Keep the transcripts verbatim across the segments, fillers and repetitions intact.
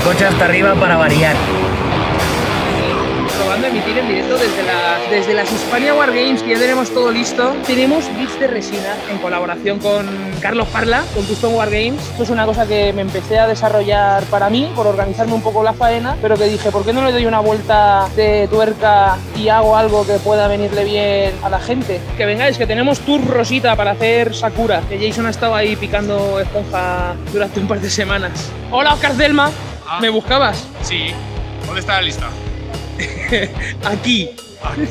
coche hasta arriba para variar. Probando emitir en directo desde las, desde las Hispania Wargames, que ya tenemos todo listo. Tenemos bits de resina en colaboración con Carlos Parla, con Custom Wargames. Esto es una cosa que me empecé a desarrollar para mí, por organizarme un poco la faena, pero que dije, ¿por qué no le doy una vuelta de tuerca y hago algo que pueda venirle bien a la gente? Que vengáis, que tenemos tour Rosita para hacer Sakura, que Jason ha estado ahí picando esponja durante un par de semanas. Hola, Oscar Delma. Ah. ¿Me buscabas? Sí. ¿Dónde está la lista? Aquí. Aquí.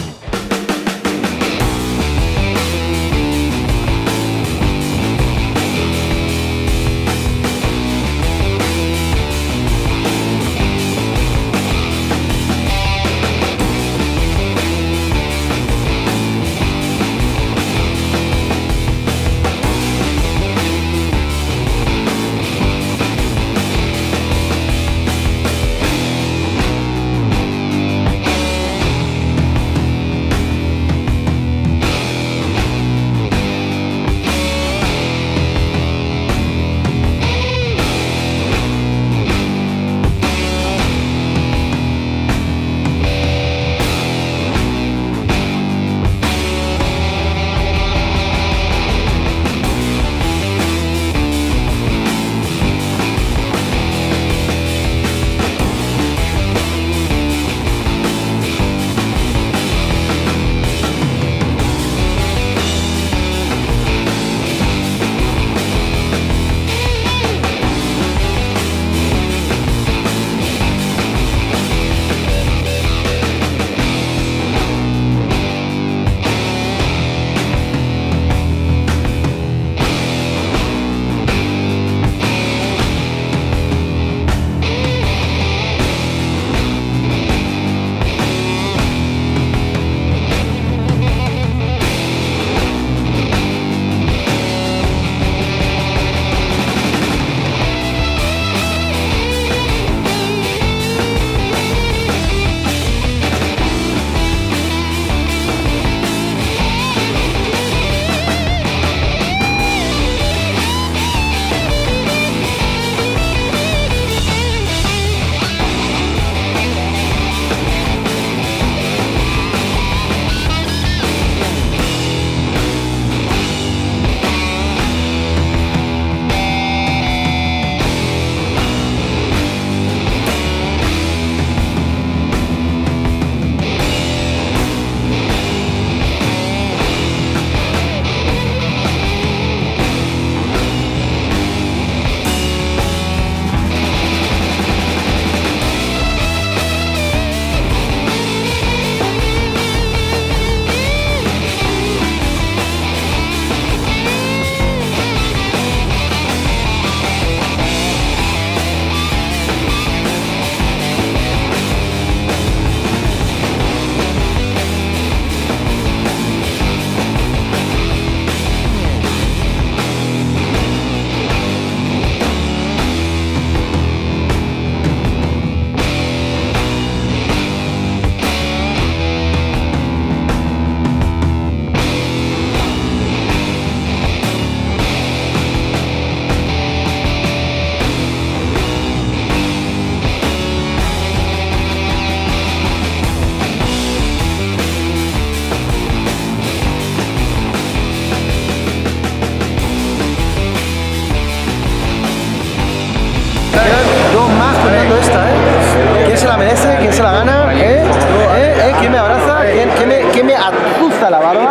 azuza la barba.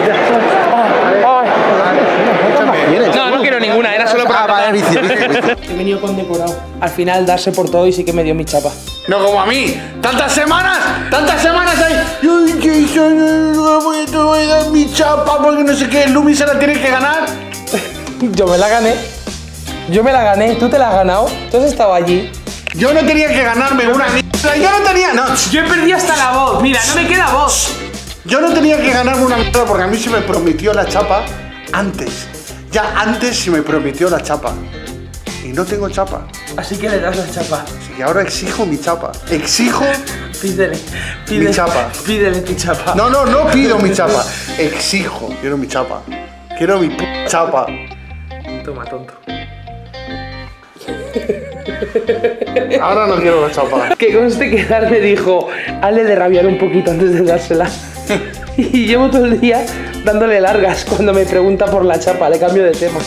No, no quiero ninguna, era solo para... Ah, vale, vicio, vicio, vicio. He venido condecorado. Al final, darse por todo y sí que me dio mi chapa. No como a mí. ¡Tantas semanas! ¡Tantas semanas ahí! Yo, Jason, no voy, te voy a dar mi chapa porque no sé qué. Lumi se la tiene que ganar. Yo me la gané. Yo me la gané. ¿Tú te la has ganado? ¿Tú has estado allí? Yo no tenía que ganarme una mierda. Yo no tenía... No. Yo he perdido hasta la voz. Mira, no me queda voz. Yo no tenía que ganarme una mierda porque a mí se me prometió la chapa antes. Ya antes se me prometió la chapa. Y no tengo chapa. Así que le das la chapa. Así que ahora exijo mi chapa. Exijo... Pídele, pídele, mi chapa. Pídele tu chapa. No, no, no pido mi chapa. Exijo. Quiero mi chapa. Quiero mi p chapa. Toma, tonto. Ahora no quiero la chapa. Que conste que Dar me dijo, hazle de rabiar un poquito antes de dársela. Y llevo todo el día dándole largas cuando me pregunta por la chapa, le cambio de tema.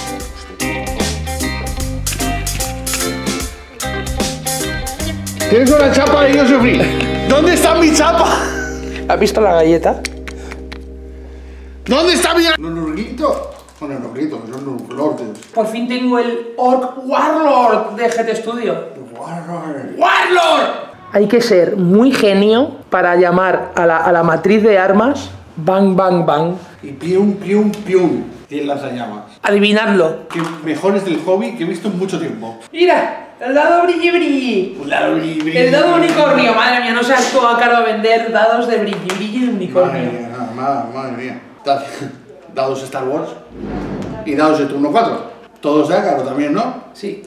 Tienes una chapa y yo sufrí. ¿Dónde está mi chapa? ¿Has visto la galleta? ¿Dónde está mi... No, no, grito. Bueno, no grito, no, no, Lord. Por fin tengo el Orc Warlord de G T Studio. Warlord. ¡Warlord! Hay que ser muy genio para llamar a la, a la matriz de armas Bang Bang Bang. Y pium, pium, pium. ¿Quién lanzallamas? Adivinadlo. Que mejores del hobby que he visto en mucho tiempo. ¡Mira! ¡El dado brilli brilli! Un dado brilli, brilli, El dado brilli. unicornio. Madre mía, no seas tú a caro a vender dados de brilli brilli de unicornio. Madre mía, nada, madre, madre mía. Da- Dados Star Wars y dados de turno cuatro. Todos de Ácaro también, ¿no? Sí.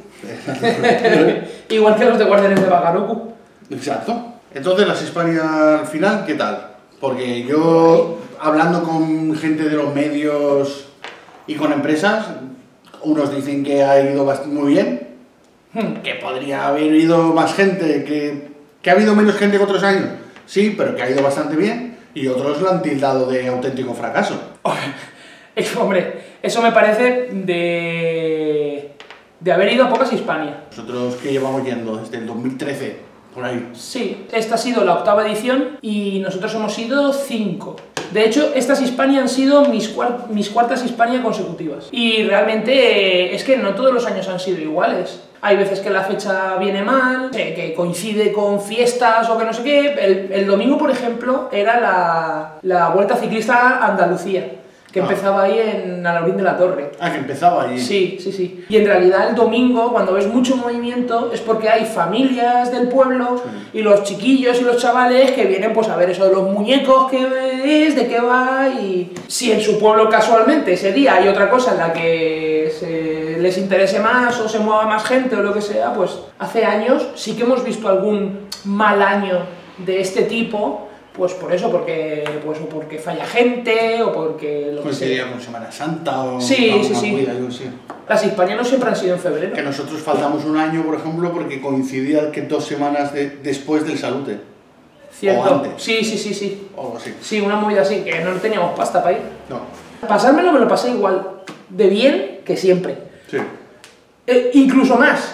Igual que los de Guardianes de Bagaroku. Exacto. Entonces, las Hispania al final, ¿qué tal? Porque yo, hablando con gente de los medios y con empresas, unos dicen que ha ido bast- muy bien, que podría haber ido más gente, que, que ha habido menos gente que otros años, sí, pero que ha ido bastante bien, y otros lo han tildado de auténtico fracaso. Es, hombre, eso me parece de... de haber ido a pocas Hispania. Nosotros que llevamos yendo desde el dos mil trece, por ahí. Sí, esta ha sido la octava edición y nosotros hemos ido cinco. De hecho, estas Hispania han sido mis, cuart mis cuartas Hispania consecutivas. Y realmente eh, es que no todos los años han sido iguales. Hay veces que la fecha viene mal, eh, que coincide con fiestas o que no sé qué. El, el domingo, por ejemplo, era la, la Vuelta Ciclista a Andalucía, que Ah. empezaba ahí en Alaurín de la Torre. Ah, que empezaba allí. Sí, sí, sí. Y en realidad el domingo, cuando ves mucho movimiento, es porque hay familias del pueblo Sí. y los chiquillos y los chavales que vienen pues a ver eso de los muñecos, qué es, de qué va, y si en su pueblo casualmente ese día hay otra cosa en la que se les interese más o se mueva más gente o lo que sea, pues hace años sí que hemos visto algún mal año de este tipo. Pues por eso, porque, pues, o porque falla gente, o porque lo que Coincidía sea. con Semana Santa o Sí, alguna sí, sí. movida, yo sí. Las hispanianos siempre han sido en febrero. Que nosotros faltamos un año, por ejemplo, porque coincidía que dos semanas de- después del Salute. ¿Cierto? O antes. Sí, sí, sí, sí. O algo así. Sí, una movida así, que no teníamos pasta para ir. No. Pasármelo me lo pasé igual, de bien que siempre. Sí. Eh, incluso más.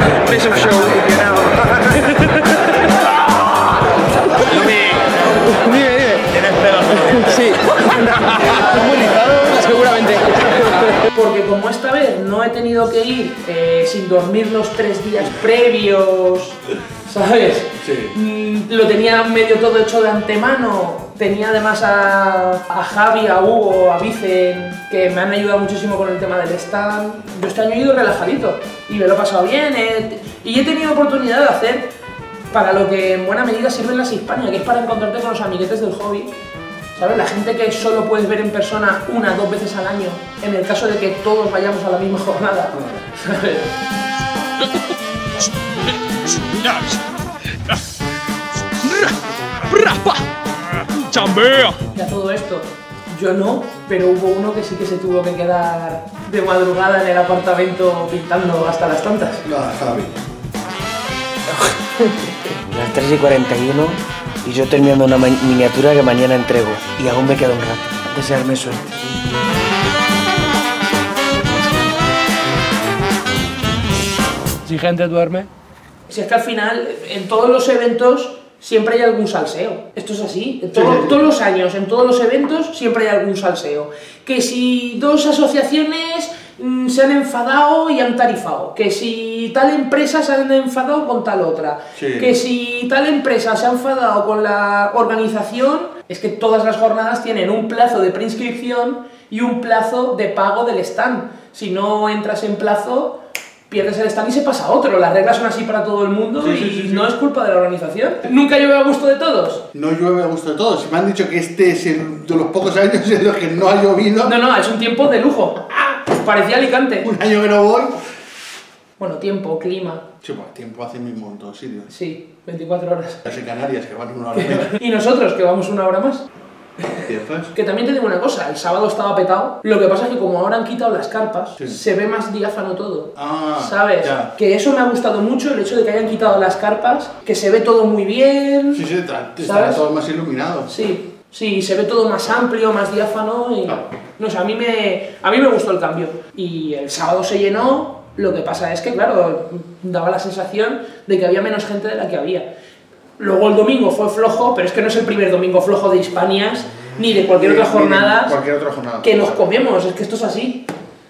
Dime, dime. ¿Tienes pelos? Sí. Muy rizado, seguramente. Porque como esta vez no he tenido que ir eh, sin dormir los tres días previos, ¿sabes? Sí. Mm, lo tenía medio todo hecho de antemano. Tenía además a, a Javi, a Hugo, a Vicen, que me han ayudado muchísimo con el tema del stand. Yo este año he ido relajadito y me lo he pasado bien. eh, y he tenido oportunidad de hacer para lo que en buena medida sirven las Hispania, que es para encontrarte con los amiguetes del hobby. ¿Sabes? La gente que solo puedes ver en persona una, dos veces al año, en el caso de que todos vayamos a la misma jornada. ¿Sabes? ¡Chambea! Y a todo esto, yo no, pero hubo uno que sí que se tuvo que quedar de madrugada en el apartamento pintando hasta las tantas. No, Javi. Las tres y cuarenta y uno y yo terminando una ma- miniatura que mañana entrego. Y aún me queda un rato. Desearme suerte. Si gente duerme. Si es que al final, en todos los eventos, siempre hay algún salseo. Esto es así. En todo- Sí, sí, sí. Todos los años, en todos los eventos, siempre hay algún salseo. Que si dos asociaciones mm, se han enfadado y han tarifado. Que si tal empresa se han enfadado con tal otra. Sí. Que si tal empresa se ha enfadado con la organización. Es que todas las jornadas tienen un plazo de preinscripción y un plazo de pago del stand. Si no entras en plazo, pierdes el stand y se pasa a otro. Las reglas son así para todo el mundo Sí, y sí, sí, sí. no es culpa de la organización. Nunca llueve a gusto de todos. No llueve a gusto de todos. Si me han dicho que este es el de los pocos años en los que no ha llovido, No, no, es un tiempo de lujo. ¡Ah! Parecía Alicante. un año que no voy. Bueno, tiempo, clima. Sí, pues tiempo hace mismo en todos sitios. Sí, veinticuatro horas. Las en Canarias, que van una hora menos. Y nosotros, que vamos una hora más. ¿Cierto? Que también te digo una cosa, el sábado estaba petado, lo que pasa es que como ahora han quitado las carpas, Sí. se ve más diáfano todo, Ah, ¿sabes? ya. Que eso me ha gustado mucho, el hecho de que hayan quitado las carpas, que se ve todo muy bien, Sí, sí, tra- ¿sabes? estará todo más iluminado. sí, sí, se ve todo más amplio, más diáfano y... Claro. No sé, a mí me, a mí me gustó el cambio. Y el sábado se llenó, lo que pasa es que, claro, daba la sensación de que había menos gente de la que había. Luego el domingo fue flojo, pero es que no es el primer domingo flojo de Hispanias, ni de cualquier Ni- otra ni de jornada Cualquier otra jornada. que nos comemos, es que esto es así.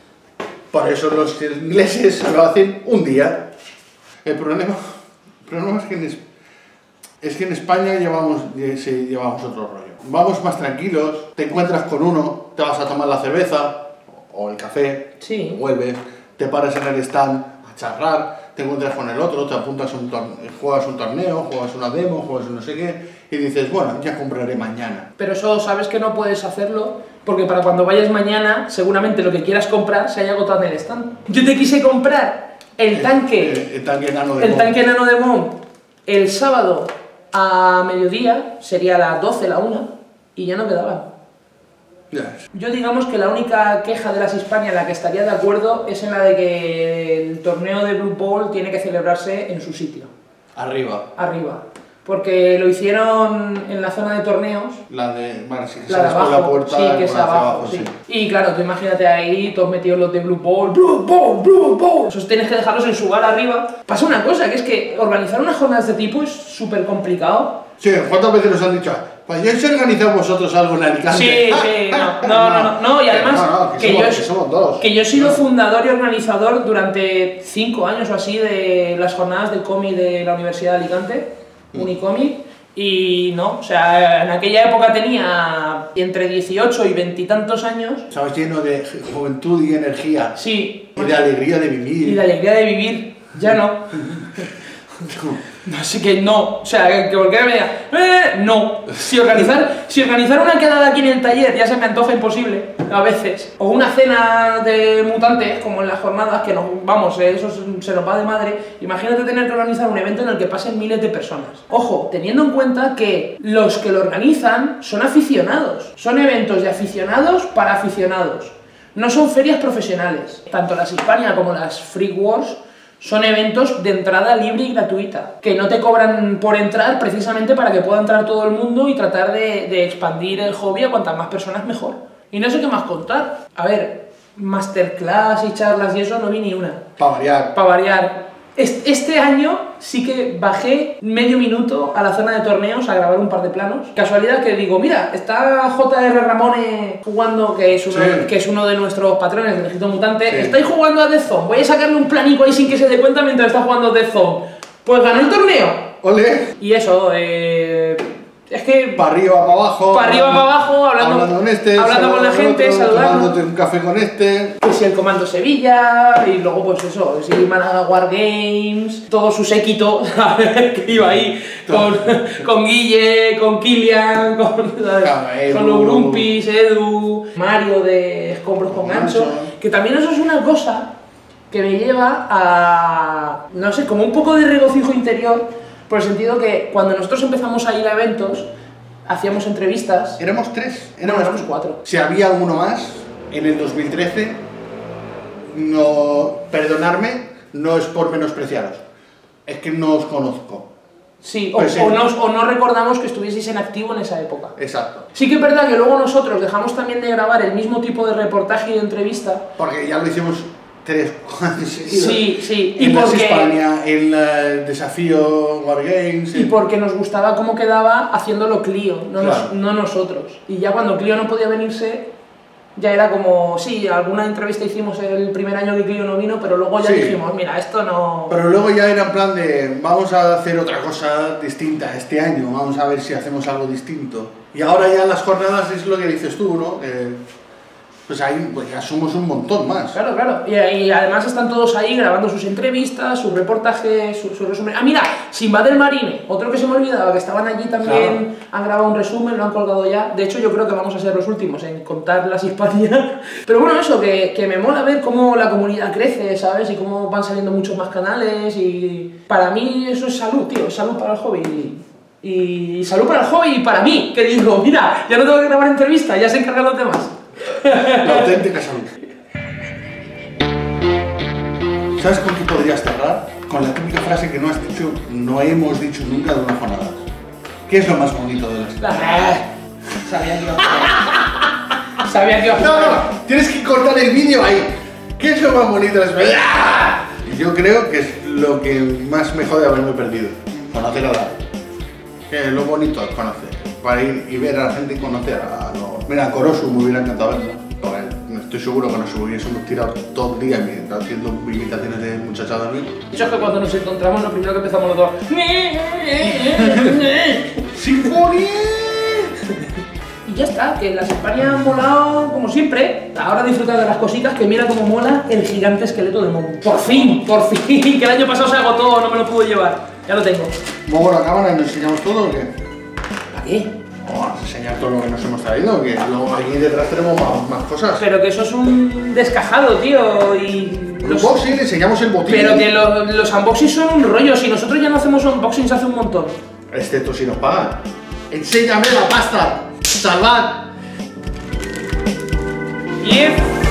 Por eso los ingleses lo hacen un día. El problema, el problema es, que en, es, es que en España llevamos, sí, llevamos otro rollo. Vamos más tranquilos, te encuentras con uno, te vas a tomar la cerveza o el café, Sí. vuelves, te paras en el stand a charlar, te encuentras con el otro, te apuntas a un torneo, juegas un torneo, juegas una demo, juegas un no sé qué, y dices, bueno, ya compraré mañana. Pero eso sabes que no puedes hacerlo, porque para cuando vayas mañana, seguramente lo que quieras comprar se haya agotado en el stand. Yo te quise comprar el tanque, El, el tanque enano de el Mont. tanque enano de Mont, el sábado a mediodía, sería a las doce, la una, y ya no quedaban. Ya. Yo digamos que la única queja de las Hispania en la que estaría de acuerdo es en la de que el torneo de Blue Ball tiene que celebrarse en su sitio, Arriba. arriba. Porque lo hicieron en la zona de torneos, La de. Vale, si la de sales por abajo, la puerta, sí, que es por hacia abajo, sí. Y claro, tú imagínate ahí, todos metidos los de Blue Ball, Blue Ball, Blue Ball. Esos tienes que dejarlos en su bar arriba. Pasa una cosa, que es que organizar una jornada de este tipo es súper complicado. Sí, ¿cuántas veces nos han dicho? Pues ya se organizado vosotros algo en Alicante. Sí, sí, no, no, no, no, no, y además No, no, que, que, somos, yo, que somos dos. que yo he sido fundador y organizador durante cinco años o así de las jornadas de cómic de la Universidad de Alicante, Mm. Unicomic, y no, o sea, en aquella época tenía entre dieciocho y veintitantos años, Estabas lleno de juventud y energía. sí, Y de alegría de y vivir. de alegría de vivir, ya no. Así que no, o sea, que cualquiera me diga, eh, no. Si organizar, si organizar una quedada aquí en el taller ya se me antoja imposible, a veces. O una cena de mutantes, como en las jornadas, que nos, vamos, eh, eso se nos va de madre. Imagínate tener que organizar un evento en el que pasen miles de personas. Ojo, teniendo en cuenta que los que lo organizan son aficionados. Son eventos de aficionados para aficionados. No son ferias profesionales. Tanto las Hispania como las Freak Wars son eventos de entrada libre y gratuita, que no te cobran por entrar precisamente para que pueda entrar todo el mundo y tratar de, de expandir el hobby a cuantas más personas mejor. Y no sé qué más contar. A ver, masterclass y charlas y eso no vi ni una. Para variar. Para variar. Este, este año sí que bajé medio minuto a la zona de torneos a grabar un par de planos. Casualidad que digo, mira, está J R Ramone jugando, que es uno, Sí. que es uno de nuestros patrones del Ejército Mutante. Sí. Estáis jugando a Death Zone. Voy a sacarle un planico ahí sin que se dé cuenta mientras está jugando Death Zone. Pues ganó el torneo. Ole. Y eso, eh, es que Para arriba, para abajo. para arriba, para abajo, hablando, con este, hablando con la saludando gente, al otro, saludando. Tomándote un café con este. Que si el Comando Sevilla, y luego pues eso, si Málaga War Games, todo su séquito, ¿sabes? Que iba ahí con, con Guille, con Kilian, con, ¿sabes? Claro, Edu. Con los Grumpis, Edu, Mario de Escombros con Con Gancho, Gancho. que también eso es una cosa que me lleva a, no sé, como un poco de regocijo interior, por el sentido que cuando nosotros empezamos a ir a eventos, hacíamos entrevistas. Éramos tres. No, éramos cuatro. Si había alguno más, en el dos mil trece, no. Perdonarme, no es por menospreciaros. Es que no os conozco. Sí, o, Pues sí. o no, o no recordamos que estuvieseis en activo en esa época. Exacto. Sí que es verdad que luego nosotros dejamos también de grabar el mismo tipo de reportaje y de entrevista. Porque ya lo hicimos tres, cuatro seguidos. Sí, sí, y En las porque, Hispania, en el desafío Wargames. y porque nos gustaba cómo quedaba haciéndolo Clio, no, nos- Claro. no nosotros. Y ya cuando Clio no podía venirse, ya era como, sí, alguna entrevista hicimos el primer año que Clio no vino, pero luego ya Sí. dijimos, mira, esto no... Pero luego ya era en plan de, vamos a hacer otra cosa distinta este año, vamos a ver si hacemos algo distinto. Y ahora ya en las jornadas es lo que dices tú, ¿no? Que, pues ahí pues ya somos un montón más. Claro, claro. Y, y además están todos ahí grabando sus entrevistas, sus reportajes, su, su resumen. Ah, mira, Sinbad del Marine, otro que se me olvidaba, que estaban allí también, han grabado un resumen, lo han colgado ya. De hecho, yo creo que vamos a ser los últimos en contar las Hispanias. Pero bueno, eso, que, que me mola ver cómo la comunidad crece, ¿sabes? Y cómo van saliendo muchos más canales. Y para mí eso es salud, tío, es salud para el hobby. Y salud para el hobby y para mí, que digo, mira, ya no tengo que grabar entrevistas, ya se encargan los demás. La auténtica salud. ¿Sabes con qué podrías cerrar? Con la típica frase que no has dicho, no hemos dicho nunca de una jornada. ¿Qué es lo más bonito de las La... Sabía que iba a Sabía que iba a No, no, tienes que cortar el vídeo ahí. ¿Qué es lo más bonito de las Yo creo que es lo que más me jode haberme perdido. Conocer a la... Que lo bonito es conocer. Para ir y ver a la gente y conocer a los... Mira, a Corosu me hubiera encantado verlo. Estoy seguro que nos hubiésemos tirado todo el día haciendo imitaciones de muchachadas. Eso es que cuando nos encontramos, lo primero que empezamos los dos... ¡Sinfonía! Y ya está, que las Hispania han molado como siempre. Ahora disfrutar de las cositas, que mira cómo mola el gigante esqueleto de Momo. Por fin, por fin, que el año pasado se agotó, no me lo pude llevar. Ya lo tengo. ¿Muevo la cámara y nos enseñamos todo o qué? ¿Para qué? Vamos a enseñar todo lo que nos hemos traído, que luego aquí detrás tenemos más, más cosas. Pero que eso es un descajado, tío, y... Los unboxing, le enseñamos el botín. Pero que lo, los unboxings son un rollo, si nosotros ya no hacemos unboxings hace un montón. Excepto si nos pagan. ¡Enséñame la pasta! ¡Salvad! diez...